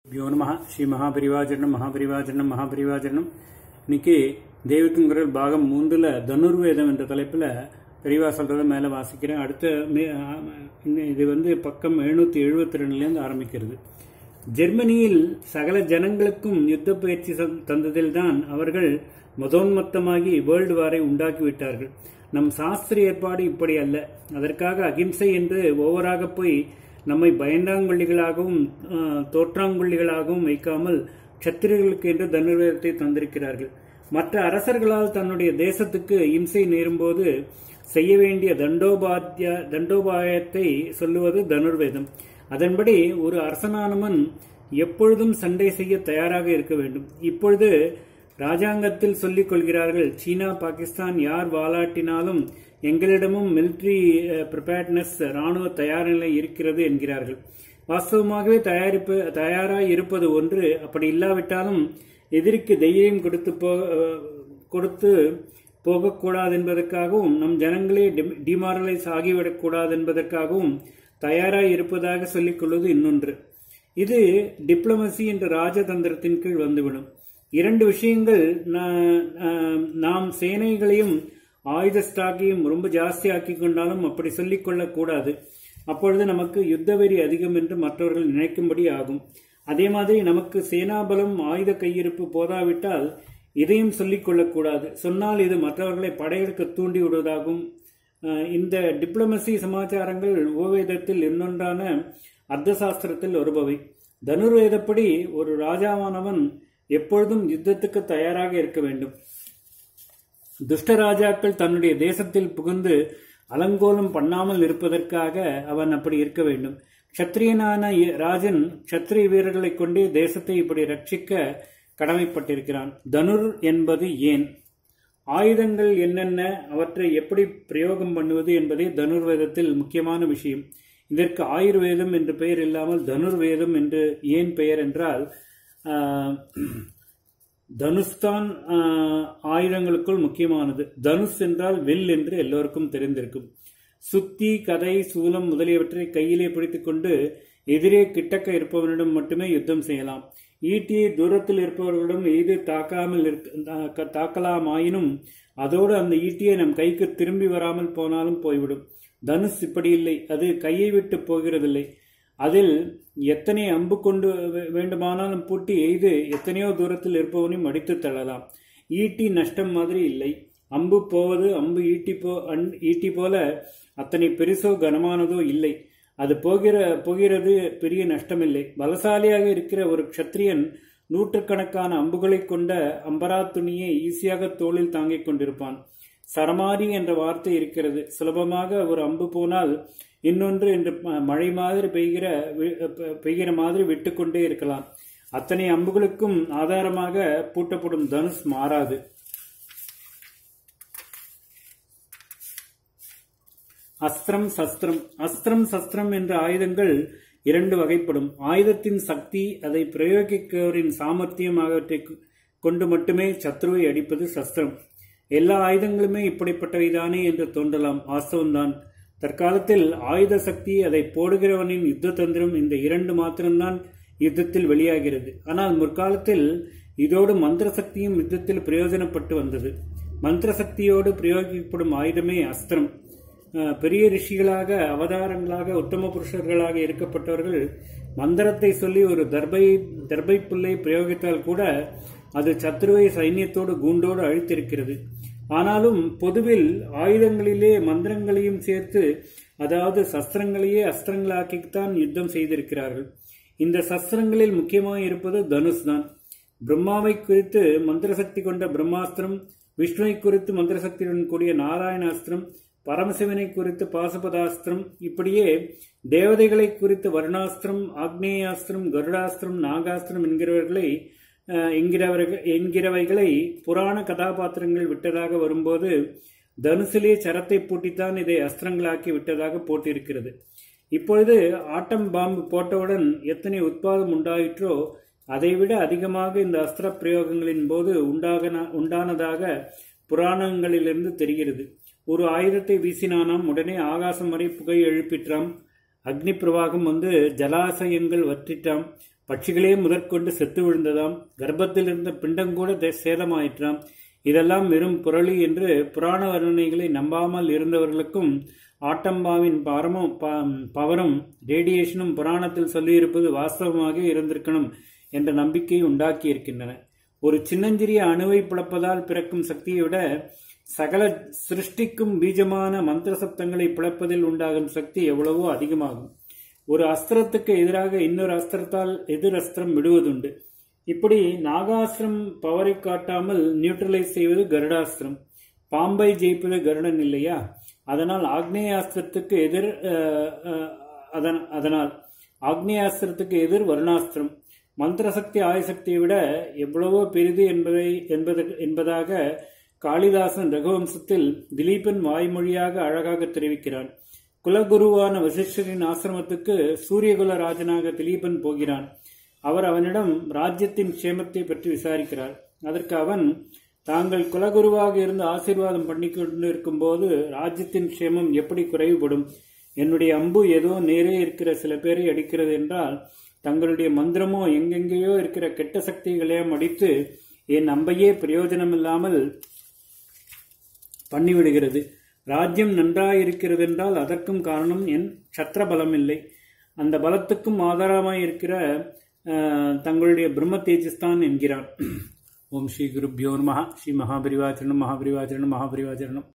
யோ நம ஸ்ரீ மகாபரிவாஜனம் மகாபரிவாஜனம் மகாபரிவாஜனம். இன்னைக்கு தெய்வத்தின் குரல் பாகம் 3ல் தனுர்வேதம் என்ற தலைப்பில் பெரியவா சொல்றதை மேலே வாசிக்கிறேன். இது பக்கம் 772 ஆரம்பிக்கிறது. ஜெர்மனியில் சகல ஜனங்களுக்கும் யுத்த பயிற்சி தந்ததில்தான் அவர்கள் மதோன்மத்தமாகி வேர்ல்டு வாரை உண்டாக்கிவிட்டார்கள். நம் சாஸ்திர ஏற்பாடு இப்படி அல்ல. அதற்காக அகிம்சை என்று ஓவராக போய் நம்மை பயந்தாங்கொள்ளிகளாகவும் தோற்றாங்கொள்ளிகளாகவும் வைக்காமல் க்ஷத்திரியர்களுக்கு என்று தனுர்வேதத்தை தந்திருக்கிறார்கள். மற்ற அரசர்களால் தன்னுடைய தேசத்துக்கு இம்சை நேரும்போது செய்ய வேண்டிய தண்டோபாயத்தை சொல்லுவது தனுர்வேதம். அதன்படி ஒரு அரசனானவன் எப்பொழுதும் சண்டை செய்ய தயாராக இருக்க வேண்டும். இப்பொழுது ராஜாங்கத்தில் சொல்லிக் கொள்கிறார்கள், சீனா பாகிஸ்தான் யார் வாலாட்டினாலும் எங்களிடமும் மிலிட்டரி ப்ரிப்பேர்ட்னஸ் ராணுவ தயார் நிலை இருக்கிறது என்கிறார்கள். வாஸ்தவமாகவே தயாராக இருப்பது ஒன்று. அப்படி இல்லாவிட்டாலும் எதிரிக்கு தைரியம் கொடுத்து போகக்கூடாது என்பதற்காகவும் நம் ஜனங்களே டிமாரலைஸ் ஆகிவிடக்கூடாது என்பதற்காகவும் தயாராக இருப்பதாக சொல்லிக் கொள்வது இன்னொன்று. இது டிப்ளமசி என்ற ராஜதந்திரத்தின் கீழ் வந்துவிடும். இரண்டு விஷயங்கள், நாம் சேனைகளையும் ஆயுத ஸ்டாக்கையும் ரொம்ப ஜாஸ்தி ஆக்கி கொண்டாலும் அப்படி சொல்லிக் கொள்ளக்கூடாது. அப்பொழுது நமக்கு யுத்த வெறி அதிகம் என்று மற்றவர்கள் நினைக்கும்படி ஆகும். அதே மாதிரி நமக்கு சேனாபலம் ஆயுத கையிருப்பு போதாவிட்டால் இதையும் சொல்லிக் கொள்ளக்கூடாது. சொன்னால் இது மற்றவர்களை படையெடுக்க தூண்டி விடுவதாகும். இந்த டிப்ளமசி சமாச்சாரங்கள் ஓவேதத்தில் இன்னொன்றான அர்த்த சாஸ்திரத்தில் வருபவை. தனுர்வேதப்படி ஒரு ராஜாவானவன் எப்பொழுதும் யுத்தத்துக்கு தயாராக இருக்க வேண்டும். துஷ்ட ராஜாக்கள் தன்னுடைய தேசத்தில் புகுந்து அலங்கோலம் பண்ணாமல் இருப்பதற்காக அவன் அப்படி இருக்க வேண்டும். க்ஷத்ரியனான ராஜன் க்ஷத்ரிய வீரர்களை கொண்டே தேசத்தை இப்படி ரட்சிக்க கடமைப்பட்டிருக்கிறான். தனுர் என்பது ஏன், ஆயுதங்கள் என்னென்ன, அவற்றை எப்படி பிரயோகம் பண்ணுவது என்பதே தனுர்வேதத்தில் முக்கியமான விஷயம். இதற்கு ஆயுர்வேதம் என்று பெயர் இல்லாமல் தனுர்வேதம் என்று ஏன் பெயர் என்றால், தனுஷ்தான் ஆயுதங்களுக்குள் முக்கியமானது. தனுஷ் என்றால் வில் என்று எல்லோருக்கும் தெரிந்திருக்கும். சுத்தி, கதை, சூலம் முதலியவற்றை கையிலே பிடித்துக் கொண்டு எதிரே கிட்டக்க இருப்பவனிடம் மட்டுமே யுத்தம் செய்யலாம். ஈட்டியை தூரத்தில் இருப்பவர்களிடம் எய்து தாக்கலாமாயினும் அதோடு அந்த ஈட்டியை நம் கைக்கு திரும்பி வராமல் போனாலும் போய்விடும். தனுஷ் இப்படி இல்லை. அது கையை விட்டு போகிறதில்லை. அதில் எத்தனை அம்பு கொண்டு வேண்டுமானாலும் பூட்டி எய்து எத்தனையோ தூரத்தில் இருப்பவனையும் அடித்து தள்ளலாம். ஈட்டி நஷ்டம் மாதிரி இல்லை. அம்பு போவது அம்பு ஈட்டி போல அத்தனை பெருசோ கனமானதோ இல்லை. அது போகிறது பெரிய நஷ்டமில்லை. பலசாலியாக இருக்கிற ஒரு க்ஷத்ரியன் நூற்றுக்கணக்கான அம்புகளை கொண்ட அம்பரா துணியை ஈஸியாக தோளில் தாங்கிக் கொண்டிருப்பான். சரமாரி என்ற வார்த்தை இருக்கிறது. சுலபமாக ஒரு அம்பு போனால் இன்னொன்று என்று மழை மாதிரி பெய்கிற மாதிரி விட்டுக்கொண்டே இருக்கலாம். அத்தனை அம்புகளுக்கும் ஆதாரமாக பூட்டப்படும் தனுஷ் மாறாது. அஸ்திரம் சஸ்திரம். அஸ்திரம் சஸ்திரம் என்ற ஆயுதங்கள் இரண்டு வகைப்படும். ஆயுதத்தின் சக்தி, அதை பிரயோகிப்பவரின் சாமர்த்தியம் ஆகியவற்றை கொண்டு மட்டுமே சத்ருவை அடிப்பது சஸ்திரம். எல்லா ஆயுதங்களுமே இப்படிப்பட்டவைதானே என்று தோன்றலாம். வாஸ்தவம்தான். தற்காலத்தில் ஆயுத சக்தி, அதை போடுகிறவனின் யுத்த தந்திரம், இந்த இரண்டு மாத்திரம்தான் யுத்தத்தில் வெளியாகிறது. ஆனால் முற்காலத்தில் இதோடு மந்திர சக்தியும் யுத்தத்தில் பிரயோஜனப்பட்டு வந்தது. மந்திர சக்தியோடு பிரயோகிக்கப்படும் ஆயுதமே அஸ்திரம். பெரிய ரிஷிகளாக, அவதாரங்களாக, உத்தம புருஷர்களாக இருக்கப்பட்டவர்கள் மந்திரத்தை சொல்லி ஒரு தர்பை புல்லை பிரயோகித்தால் கூட அது சத்ருவை சைன்யத்தோடு கூண்டோடு அழித்திருக்கிறது. ஆனாலும் பொதுவில் ஆயுதங்களிலே மந்திரங்களையும் சேர்த்து, அதாவது சஸ்திரங்களையே அஸ்திரங்களாக்கித்தான் யுத்தம் செய்திருக்கிறார்கள். இந்த சஸ்திரங்களில் முக்கியமாக இருப்பது தனுஷ் தான். பிரம்மாவை குறித்து மந்திர சக்தி கொண்ட பிரம்மாஸ்திரம், விஷ்ணுவை குறித்து மந்திர சக்தியுடன் கூடிய நாராயணாஸ்திரம், பரமசிவனை குறித்து பாசுபதாஸ்திரம், இப்படியே தேவதைகளை குறித்து வருணாஸ்திரம், ஆக்னேயாஸ்திரம், கருடாஸ்திரம், நாகாஸ்திரம் என்கிறவைகளை புராண கதாபாத்திரங்கள் விட்டதாக வரும்போது தனுசிலே சரத்தை பூட்டித்தான் இதை அஸ்திரங்களாக்கி விட்டதாக போட்டிருக்கிறது. இப்பொழுது ஆட்டம் பாம்பு போட்டவுடன் எத்தனை உத்பாதம் உண்டாயிற்றோ அதைவிட அதிகமாக இந்த அஸ்திர பிரயோகங்களின் போது உண்டானதாக புராணங்களிலிருந்து தெரிகிறது. ஒரு ஆயுதத்தை வீசினானாம், உடனே ஆகாசம் வரை புகை எழுப்பிற்றாம். அக்னி பிரவாகம் வந்து ஜலாசயங்கள் வற்றிட்டாம். பட்சிகளே முதற்கொண்டு செத்து விழுந்ததாம். கர்ப்பத்தில் இருந்த பிண்டங்கூட சேதமாயிற்றாம். இதெல்லாம் வெறும் புரளி என்று புராண வர்ணனைகளை நம்பாமல் இருந்தவர்களுக்கும் ஆட்டம்பாவின் பவரும் ரேடியேஷனும் புராணத்தில் சொல்லியிருப்பது வாஸ்தவமாக இருந்திருக்கணும் என்ற நம்பிக்கையை உண்டாக்கி இருக்கின்றன. ஒரு சின்னஞ்சிறிய அணுவை பிளப்பதால் பிறக்கும் சக்தியை விட சகல சிருஷ்டிக்கும் பீஜமான மந்திர சப்தங்களை பிளப்பதில் உண்டாகும் சக்தி எவ்வளவோ அதிகமாகும். ஒரு அஸ்திரத்துக்கு எதிராக இன்னொரு அஸ்திரத்தால் எதிர் அஸ்திரம் விடுவதுண்டு. இப்படி நாகாஸ்திரம் பவரை காட்டாமல் நியூட்ரலைஸ் செய்வது கருடாஸ்திரம். பாம்பை ஜெயிப்பது கருடன் இல்லையா? அதனால் ஆக்னேயாஸ்திரத்துக்கு எதிர் வருணாஸ்திரம். மந்திர சக்தி ஆயசக்தியை விட எவ்வளவோ பெரிது என்பதாக காளிதாசன் ரகுவம்சத்தில் திலீபன் வாய்மொழியாக அழகாக தெரிவிக்கிறான். குலகுருவான வசிஷ்டரின் ஆசிரமத்துக்கு சூரியகுல ராஜனாக திலீபன் போகிறான். அவர் அவனிடம் ராஜ்யத்தின் க்ஷேமத்தை பற்றி விசாரிக்கிறார். அதற்கு அவன், தாங்கள் குலகுருவாக இருந்து ஆசீர்வாதம் பண்ணி கொண்டிருக்கும் போது ராஜ்யத்தின் க்ஷேமம் எப்படி குறைவுபடும்? என்னுடைய அம்பு ஏதோ நேரே இருக்கிற சில பேரை அடிக்கிறது என்றால் தங்களுடைய மந்திரமோ எங்கெங்கேயோ இருக்கிற கெட்ட சக்திகளையும் அடித்து என் அம்பையே பிரயோஜனமில்லாமல் பண்ணிவிடுகிறது. ராஜ்யம் நன்றாயிருக்கிறது என்றால் அதற்கும் காரணம் என் சத்திர பலம் இல்லை. அந்த பலத்துக்கும் ஆதாரமாய் இருக்கிற தங்களுடைய பிரம்ம தேஜஸ்தான் என்கிறான். ஓம் ஸ்ரீ குருப்யோ நமஹ. ஸ்ரீ மகாபரிவாச்சரணம் மகாபரிவாச்சரணம் மகாபரிவாச்சரணம்.